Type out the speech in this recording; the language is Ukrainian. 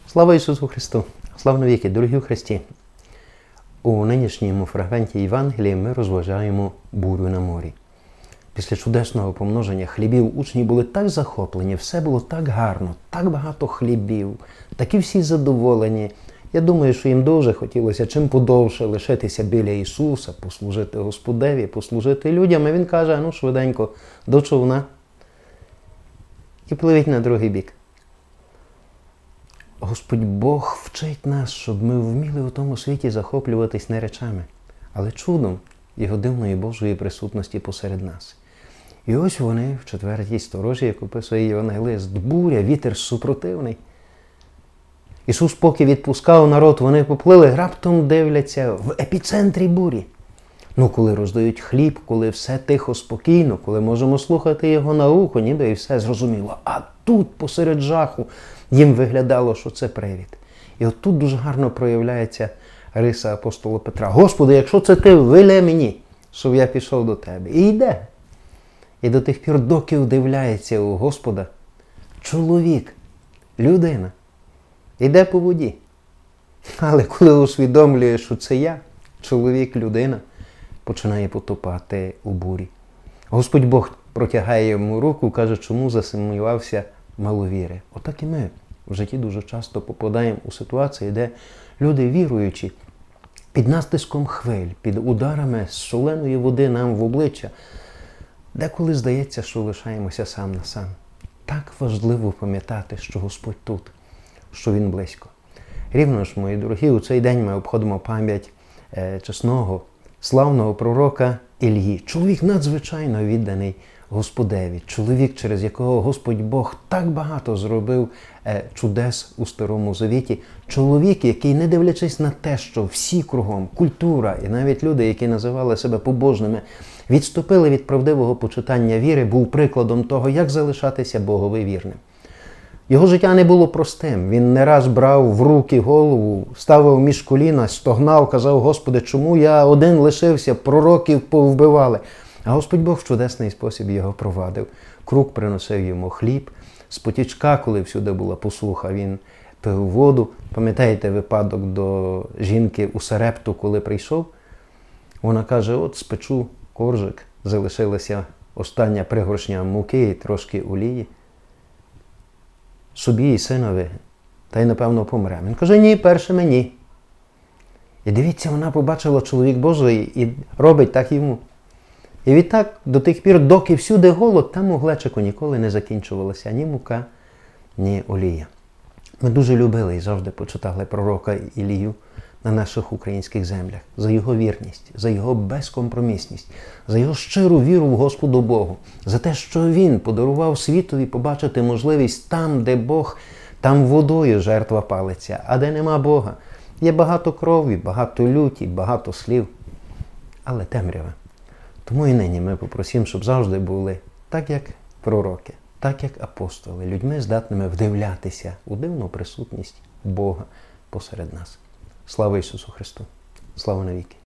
Слава Ісусу Христу! Слава навіки, дорогі в Христі! У нинішньому фрагменті Євангелії ми розважаємо бурю на морі. Після чудесного помноження хлібів учні були так захоплені, все було так гарно, так багато хлібів, такі всі задоволені. Я думаю, що їм дуже хотілося чим подовше лишитися біля Ісуса, послужити Господеві, послужити людям. І Він каже, ну швиденько, до човна і пливіть на другий бік. Господь Бог вчить нас, щоб ми вміли у тому світі захоплюватись не речами, але чудом Його дивної Божої присутності посеред нас. І ось вони в 4-й сторожі, як описує Євангелист, буря, вітер супротивний. Ісус поки відпускав народ, вони поплили, раптом дивляться в епіцентрі бурі. Ну, коли роздають хліб, коли все тихо, спокійно, коли можемо слухати Його науку, ніби і все зрозуміло. А тут, посеред жаху, їм виглядало, що це привід. І от тут дуже гарно проявляється риса апостола Петра. Господи, якщо це ти, вели мені, щоб я пішов до тебе. І йде. І до тих пір, доки вдивляється у Господа, чоловік, людина, йде по воді. Але коли усвідомлює, що це я, чоловік, людина, починає потопати у бурі. Господь Бог протягає йому руку, каже, чому засумнівався маловіри. Отак і ми в житті дуже часто попадаємо у ситуації, де люди віруючі, під натиском хвиль, під ударами соленої води нам в обличчя, деколи здається, що лишаємося сам на сам. Так важливо пам'ятати, що Господь тут, що Він близько. Рівно ж, мої дорогі, у цей день ми обходимо пам'ять чесного, славного пророка Іллі. Чоловік надзвичайно відданий Господеві. Чоловік, через якого Господь Бог так багато зробив чудес у Старому Завіті. Чоловік, який, не дивлячись на те, що всі кругом, культура і навіть люди, які називали себе побожними, відступили від правдивого почитання віри, був прикладом того, як залишатися Богові вірним. Його життя не було простим. Він не раз брав в руки голову, ставив між коліна, стогнав, казав, Господи, чому я один лишився, пророків повбивали. А Господь Бог в чудесний спосіб його провадив. Крук приносив йому хліб, з потічка, коли всюди була посуха, він пив воду. Пам'ятаєте випадок до жінки у Сарепту, коли прийшов? Вона каже, от спечу коржик, залишилася остання пригоршня муки і трошки олії. Собі і синові, та й, напевно, помре. Він каже, ні, перше мені. І дивіться, вона побачила чоловік Божий і робить так йому. І відтак, до тих пір, доки всюди голод, там у глечику ніколи не закінчувалася ні мука, ні олія. Ми дуже любили і завжди почитали пророка Іллію на наших українських землях. За його вірність, за його безкомпромісність, за його щиру віру в Господу Богу, за те, що він подарував світові побачити можливість там, де Бог, там водою жертва палиться, а де нема Бога. Є багато крові, багато люті, багато слів, але темрява. Тому і нині ми попросимо, щоб завжди були так, як пророки, так, як апостоли, людьми, здатними вдивлятися у дивну присутність Бога посеред нас. Слава Ісусу Христу! Слава навіки!